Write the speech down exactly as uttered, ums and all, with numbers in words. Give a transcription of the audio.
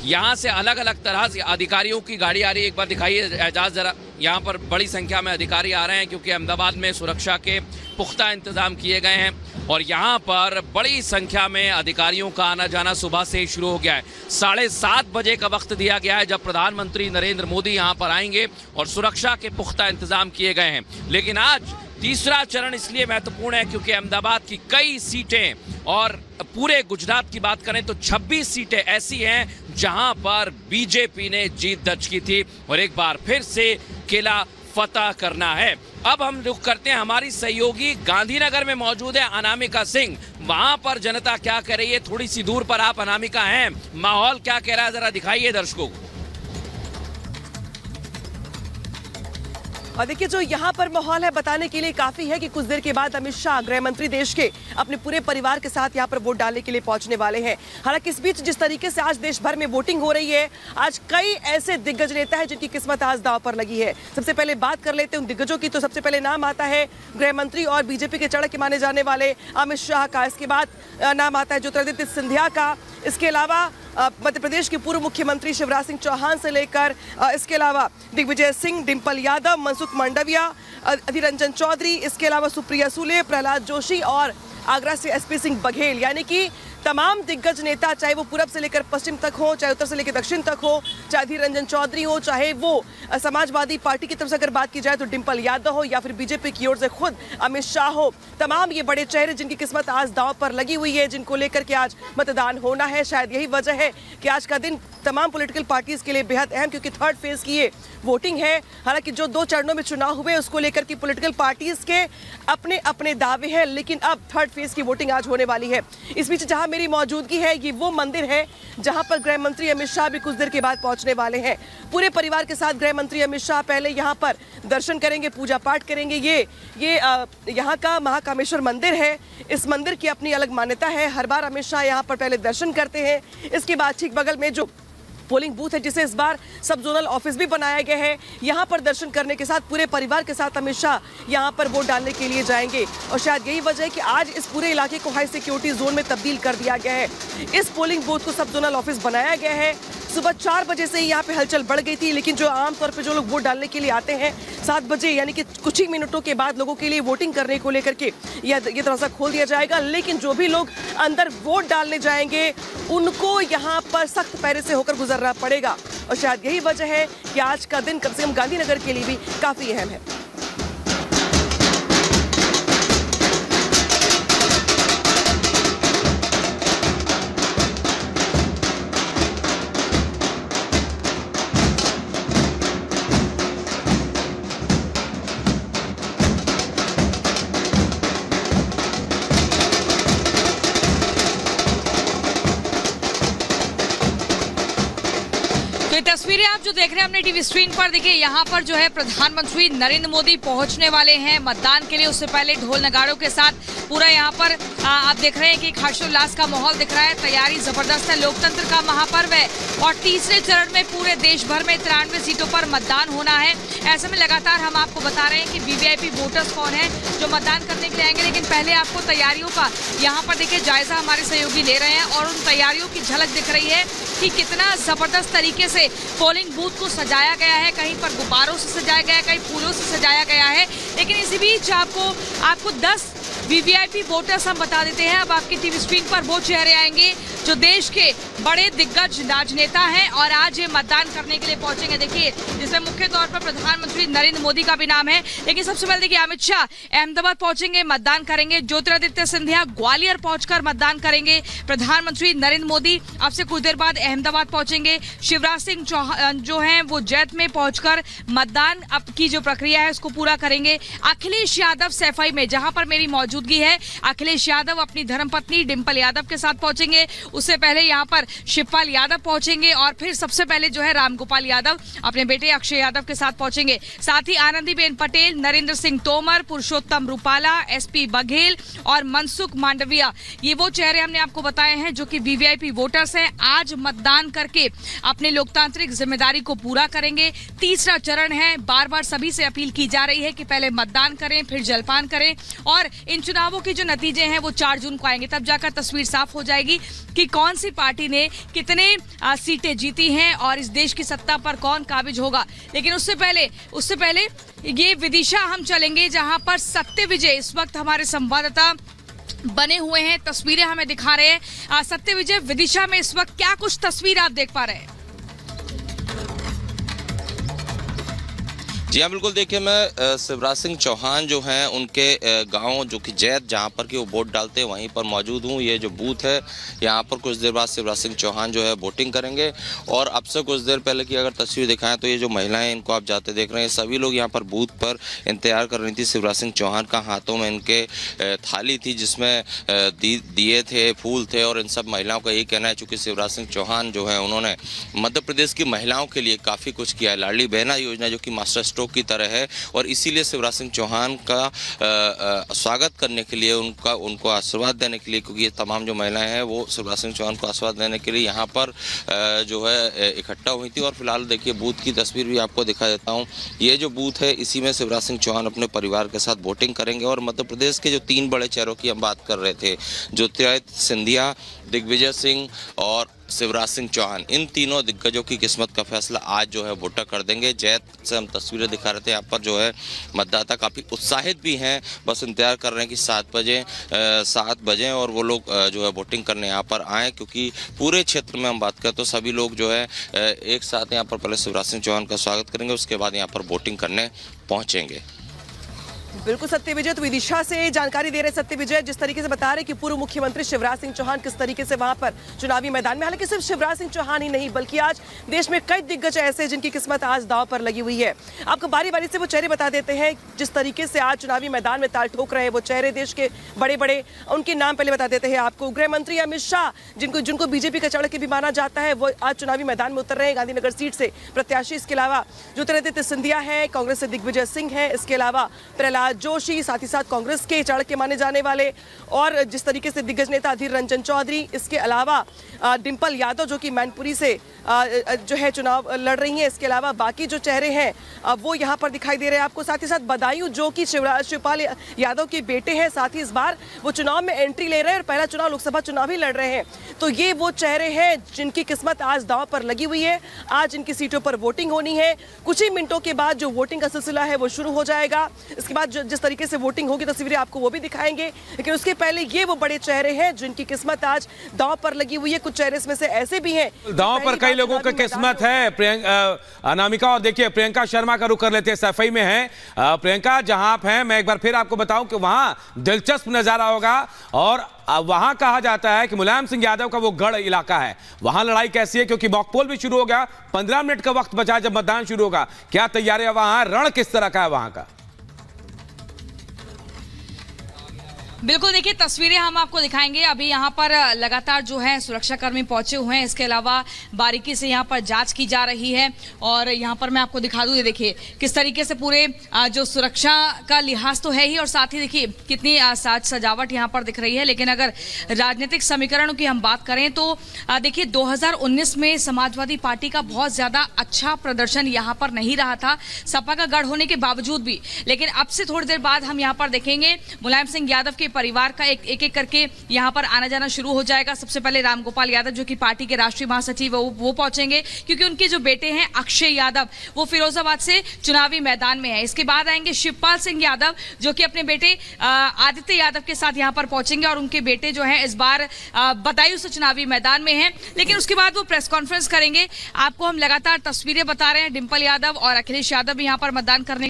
यहाँ से अलग अलग तरह से अधिकारियों की गाड़ी आ रही है। एक बार दिखाइए एजाज जरा, यहाँ पर बड़ी संख्या में अधिकारी आ रहे हैं क्योंकि अहमदाबाद में सुरक्षा के पुख्ता इंतजाम किए गए हैं और यहाँ पर बड़ी संख्या में अधिकारियों का आना जाना सुबह से ही शुरू हो गया है। साढ़े सात बजे का वक्त दिया गया है जब प्रधानमंत्री नरेंद्र मोदी यहाँ पर आएंगे और सुरक्षा के पुख्ता इंतजाम किए गए हैं। लेकिन आज तीसरा चरण इसलिए महत्वपूर्ण है क्योंकि अहमदाबाद की कई सीटें और पूरे गुजरात की बात करें तो छब्बीस सीटें ऐसी हैं जहां पर बीजेपी ने जीत दर्ज की थी और एक बार फिर से किला फतह करना है। अब हम रुख करते हैं, हमारी सहयोगी गांधीनगर में मौजूद है अनामिका सिंह। वहां पर जनता क्या कह रही है, थोड़ी सी दूर पर आप अनामिका हैं, माहौल क्या कह रहा है जरा दिखाइए दर्शकों को। और देखिए जो यहाँ पर माहौल है बताने के लिए काफी है कि कुछ देर के बाद अमित शाह गृह मंत्री देश के अपने पूरे परिवार के साथ यहाँ पर वोट डालने के लिए पहुंचने वाले हैं। हालांकि इस बीच जिस तरीके से आज देश भर में वोटिंग हो रही है, आज कई ऐसे दिग्गज नेता हैं जिनकी किस्मत आज दांव पर लगी है। सबसे पहले बात कर लेते हैं उन दिग्गजों की, तो सबसे पहले नाम आता है गृह मंत्री और बीजेपी के चढ़ के माने जाने वाले अमित शाह का। इसके बाद नाम आता है ज्योतिरादित्य सिंधिया का। इसके अलावा मध्य प्रदेश के पूर्व मुख्यमंत्री शिवराज सिंह चौहान से लेकर इसके अलावा दिग्विजय सिंह, डिंपल यादव, मनसुख मांडविया, अधीर रंजन चौधरी, इसके अलावा सुप्रिया सुले, प्रहलाद जोशी और आगरा से एसपी सिंह बघेल, यानी कि तमाम दिग्गज नेता, चाहे वो पूरब से लेकर पश्चिम तक हो, चाहे उत्तर से लेकर दक्षिण तक हो, चाहे अधीर रंजन चौधरी हो, चाहे वो समाजवादी पार्टी की तरफ से अगर बात की जाए तो डिंपल यादव हो, या फिर बीजेपी की ओर से खुद अमित शाह हो, तमाम ये बड़े चेहरे जिनकी किस्मत आज दांव पर लगी हुई है, जिनको लेकर के आज मतदान होना है। शायद यही वजह है कि आज का दिन तमाम पॉलिटिकल पार्टीज के लिए बेहद अहम, क्योंकि थर्ड फेज की ये वोटिंग है। हालांकि जो दो चरणों में चुनाव हुए उसको लेकर के पॉलिटिकल पार्टीज के अपने अपने दावे हैं, लेकिन अब थर्ड फेज की वोटिंग आज होने वाली है। इस बीच जहां मेरी मौजूदगी है, ये वो मंदिर है जहां पर गृह मंत्री अमित शाह भी कुछ देर के बाद पहुंचने वाले हैं। पूरे परिवार के साथ गृह मंत्री अमित शाह पहले यहां पर दर्शन करेंगे, पूजा पाठ करेंगे। ये ये यहाँ का महाकामेश्वर मंदिर है। इस मंदिर की अपनी अलग मान्यता है। हर बार अमित शाह यहाँ पर पहले दर्शन करते हैं। इसके बाद ठीक बगल में जो पोलिंग बूथ है, जिसे इस बार सब जोनल ऑफिस भी बनाया गया है, यहाँ पर दर्शन करने के साथ पूरे परिवार के साथ अमित शाह यहाँ पर वोट डालने के लिए जाएंगे। और शायद यही वजह है कि आज इस पूरे इलाके को हाई सिक्योरिटी जोन में तब्दील कर दिया गया है। इस पोलिंग बूथ को सब जोनल ऑफिस बनाया गया है। सुबह चार बजे से ही यहाँ पे हलचल बढ़ गई थी, लेकिन जो आमतौर पे जो लोग वोट डालने के लिए आते हैं सात बजे यानी कि कुछ ही मिनटों के बाद लोगों के लिए वोटिंग करने को लेकर के यह ये दरवाजा खोल दिया जाएगा। लेकिन जो भी लोग अंदर वोट डालने जाएंगे उनको यहाँ पर सख्त पैरे से होकर गुजरना पड़ेगा। और शायद यही वजह है कि आज का दिन कम से कम गांधीनगर के लिए भी काफी अहम है। तो ये तस्वीरें आप जो देख रहे हैं अपने टीवी स्क्रीन पर, देखिए यहाँ पर जो है प्रधानमंत्री नरेंद्र मोदी पहुंचने वाले हैं मतदान के लिए। उससे पहले ढोल नगाड़ों के साथ पूरा यहाँ पर आ, आप देख रहे हैं कि हर्षोल्लास का माहौल दिख रहा है। तैयारी जबरदस्त है, लोकतंत्र का महापर्व है और तीसरे चरण में पूरे देश भर में तिरानवे सीटों पर मतदान होना है। ऐसे में लगातार हम आपको बता रहे हैं कि वीवीआईपी वोटर्स कौन है जो मतदान करने के लिए आएंगे। लेकिन पहले आपको तैयारियों का यहाँ पर देखिए जायजा हमारे सहयोगी ले रहे हैं और उन तैयारियों की झलक दिख रही है कि कितना जबरदस्त तरीके से पोलिंग बूथ को सजाया गया है। कहीं पर गुब्बारों से सजाया गया है, कहीं फूलों से सजाया गया है। लेकिन इसी बीच आपको आपको दस वीवीआईपी वोटर्स हम बता देते हैं। अब आपकी टीवी स्क्रीन पर वो चेहरे आएंगे जो देश के बड़े दिग्गज राजनेता हैं और आज ये मतदान करने के लिए पहुंचेंगे। देखिए जिसमें मुख्य तौर पर प्रधानमंत्री नरेंद्र मोदी का भी नाम है। लेकिन सबसे पहले देखिए अमित शाह अहमदाबाद पहुंचेंगे, मतदान करेंगे। ज्योतिरादित्य सिंधिया ग्वालियर पहुंचकर मतदान करेंगे। प्रधानमंत्री नरेंद्र मोदी अब से कुछ देर बाद अहमदाबाद पहुंचेंगे। शिवराज सिंह चौहान जो है वो जैत में पहुंचकर मतदान अब की जो प्रक्रिया है उसको पूरा करेंगे। अखिलेश यादव सैफई में, जहां पर मेरी मौजूदगी है, अखिलेश यादव अपनी धर्मपत्नी डिंपल यादव के साथ पहुंचेंगे। उससे पहले यहां पर शिवपाल यादव पहुंचेंगे और फिर सबसे पहले जो है रामगोपाल यादव अपने बेटे अक्षय यादव के साथ पहुंचेंगे। साथ ही आनंदीबेन पटेल, नरेंद्र सिंह तोमर, पुरुषोत्तम रूपाला, एसपी बघेल और मनसुख मांडविया, ये वो चेहरे हमने आपको बताए हैं जो कि वीवीआईपी वोटर्स हैं। आज मतदान करके अपने लोकतांत्रिक जिम्मेदारी को पूरा करेंगे। तीसरा चरण है। बार बार सभी से अपील की जा रही है कि पहले मतदान करें, फिर जलपान करें और इन चुनावों के जो नतीजे हैं वो चार जून को आएंगे, तब जाकर तस्वीर साफ हो जाएगी कि कौन सी पार्टी ने कितने आ, सीटें जीती हैं और इस देश की सत्ता पर कौन काबिज होगा। लेकिन उससे पहले उससे पहले ये विदिशा हम चलेंगे, जहां पर सत्य विजय इस वक्त हमारे संवाददाता बने हुए हैं, तस्वीरें हमें दिखा रहे हैं। सत्य विजय, विदिशा में इस वक्त क्या कुछ तस्वीर आप देख पा रहे हैं? जी हाँ, बिल्कुल। देखिए, मैं शिवराज सिंह चौहान जो हैं उनके गांव जो कि जैत जहां पर कि वो वोट डालते हैं वहीं पर मौजूद हूं। ये जो बूथ है यहां पर कुछ देर बाद शिवराज सिंह चौहान जो है वोटिंग करेंगे और अब से कुछ देर पहले की अगर तस्वीर दिखाएं तो ये जो महिलाएं इनको आप जाते देख रहे हैं, सभी लोग यहाँ पर बूथ पर इंतजार कर रही थी। शिवराज सिंह चौहान का हाथों में इनके थाली थी जिसमें दिए थे, फूल थे और इन सब महिलाओं का यही कहना है, चूँकि शिवराज सिंह चौहान जो है उन्होंने मध्य प्रदेश की महिलाओं के लिए काफ़ी कुछ किया है। लाडली बहना योजना जो कि मास्टर की तरह है और इसीलिए शिवराज सिंह चौहान का आ, आ, स्वागत करने के लिए, उनका उनको आशीर्वाद देने के लिए, क्योंकि ये तमाम जो महिलाएं हैं वो शिवराज सिंह चौहान को आशीर्वाद देने के लिए यहाँ पर आ, जो है इकट्ठा हुई थी। और फिलहाल देखिए बूथ की तस्वीर भी आपको दिखा देता हूँ। ये जो बूथ है इसी में शिवराज सिंह चौहान अपने परिवार के साथ वोटिंग करेंगे। और मध्य प्रदेश के जो तीन बड़े चेहरों की हम बात कर रहे थे, ज्योतिरादित्य सिंधिया, दिग्विजय सिंह और शिवराज सिंह चौहान, इन तीनों दिग्गजों की किस्मत का फैसला आज जो है वोटर कर देंगे। जैत से हम तस्वीरें दिखा रहे थे, यहाँ पर जो है मतदाता काफ़ी उत्साहित भी हैं, बस इंतजार कर रहे हैं कि सात बजे सात बजे और वो लोग जो है वोटिंग करने यहाँ पर आएँ, क्योंकि पूरे क्षेत्र में हम बात करें तो सभी लोग जो है एक साथ यहाँ पर पहले शिवराज सिंह चौहान का स्वागत करेंगे, उसके बाद यहाँ पर वोटिंग करने पहुँचेंगे। बिल्कुल सत्य विजय, तो विदिशा से जानकारी दे रहे सत्य विजय, जिस तरीके से बता रहे कि पूर्व मुख्यमंत्री शिवराज सिंह चौहान किस तरीके से वहां पर चुनावी मैदान में, हालांकि सिर्फ शिवराज सिंह चौहान ही नहीं बल्कि आज देश में कई दिग्गज ऐसे जिनकी किस्मत आज दांव पर लगी हुई है। आपको बारी बारी से वो चेहरे बता देते हैं जिस तरीके से आज चुनावी मैदान में ताल ठोक रहे हैं वो चेहरे देश के बड़े बड़े, उनके नाम पहले बता देते हैं आपको। गृह मंत्री अमित शाह, जिनको जिनको बीजेपी का चढ़ के भी माना जाता है, वो आज चुनावी मैदान में उतर रहे हैं गांधीनगर सीट से प्रत्याशी। इसके अलावा ज्योतिरादित्य सिंधिया है, कांग्रेस से दिग्विजय सिंह है, इसके अलावा प्रहलाद जोशी, साथ ही साथ कांग्रेस के चढ़ के माने जाने वाले और जिस तरीके से दिग्गज नेता अधीर रंजन चौधरी, इसके अलावा डिंपल यादव जो कि मैनपुरी से जो है चुनाव लड़ रही हैं। इसके अलावा बाकी जो चेहरे हैं वो यहाँ पर दिखाई दे रहे हैं आपको। साथ ही साथ बदायूं जो कि शिवराज शिवपाल यादव के बेटे हैं, साथ ही इस बार वो चुनाव में एंट्री ले रहे हैं और पहला चुनाव लोकसभा चुनाव ही लड़ रहे हैं। तो ये वो चेहरे हैं जिनकी किस्मत आज दांव पर लगी हुई है। आज इनकी सीटों पर वोटिंग होनी है। कुछ ही मिनटों के बाद जो वोटिंग का सिलसिला है वो शुरू हो जाएगा। इसके बाद जिस तरीके से वोटिंग होगी तस्वीरें आपको वो भी दिखाएंगे, लेकिन उसके पहले ये वो बड़े चेहरे हैं जिनकी किस्मत आज दांव पर लगी हुई है। कुछ चेहरे इसमें से ऐसे भी हैं दांव पर कई लोगों की किस्मत है। प्रियंका, अनामिका, और देखिए प्रियंका शर्मा का रुख कर लेते हैं, सफाई में है। प्रियंका, जहां आप हैं मैं एक बार फिर आपको बताऊं कि वहां दिलचस्प नजारा होगा और वहां कहा जाता है कि मुलायम सिंह यादव का वो गढ़ इलाका है, वहां लड़ाई कैसी है, क्योंकि मॉकपोल भी शुरू हो गया, पंद्रह मिनट का वक्त बचा जब मतदान शुरू होगा। क्या तैयारियां वहां, रण किस तरह का है वहां का? बिल्कुल, देखिए तस्वीरें हम आपको दिखाएंगे। अभी यहाँ पर लगातार जो है सुरक्षाकर्मी पहुंचे हुए हैं, इसके अलावा बारीकी से यहाँ पर जांच की जा रही है और यहाँ पर मैं आपको दिखा दूँ, ये देखिए किस तरीके से पूरे जो सुरक्षा का लिहाज तो है ही और साथ ही देखिए कितनी साज सजावट यहाँ पर दिख रही है। लेकिन अगर राजनीतिक समीकरणों की हम बात करें तो देखिए दो हजार उन्नीस में समाजवादी पार्टी का बहुत ज्यादा अच्छा प्रदर्शन यहाँ पर नहीं रहा था, सपा का गढ़ होने के बावजूद भी। लेकिन अब से थोड़ी देर बाद हम यहाँ पर देखेंगे मुलायम सिंह यादव के परिवार का एक एक एक करके यहाँ पर आना जाना शुरू हो जाएगा। सबसे पहले रामगोपाल यादव जो कि पार्टी के राष्ट्रीय महासचिव वो, वो पहुंचेंगे, क्योंकि उनके जो बेटे हैं अक्षय यादव वो फिरोजाबाद से चुनावी मैदान में है। इसके बाद आएंगे शिवपाल सिंह यादव जो कि अपने बेटे आदित्य यादव के साथ यहाँ पर पहुंचेंगे और उनके बेटे जो है इस बार बदायूं से चुनावी मैदान में है। लेकिन उसके बाद वो प्रेस कॉन्फ्रेंस करेंगे। आपको हम लगातार तस्वीरें बता रहे हैं, डिंपल यादव और अखिलेश यादव भी यहाँ पर मतदान करने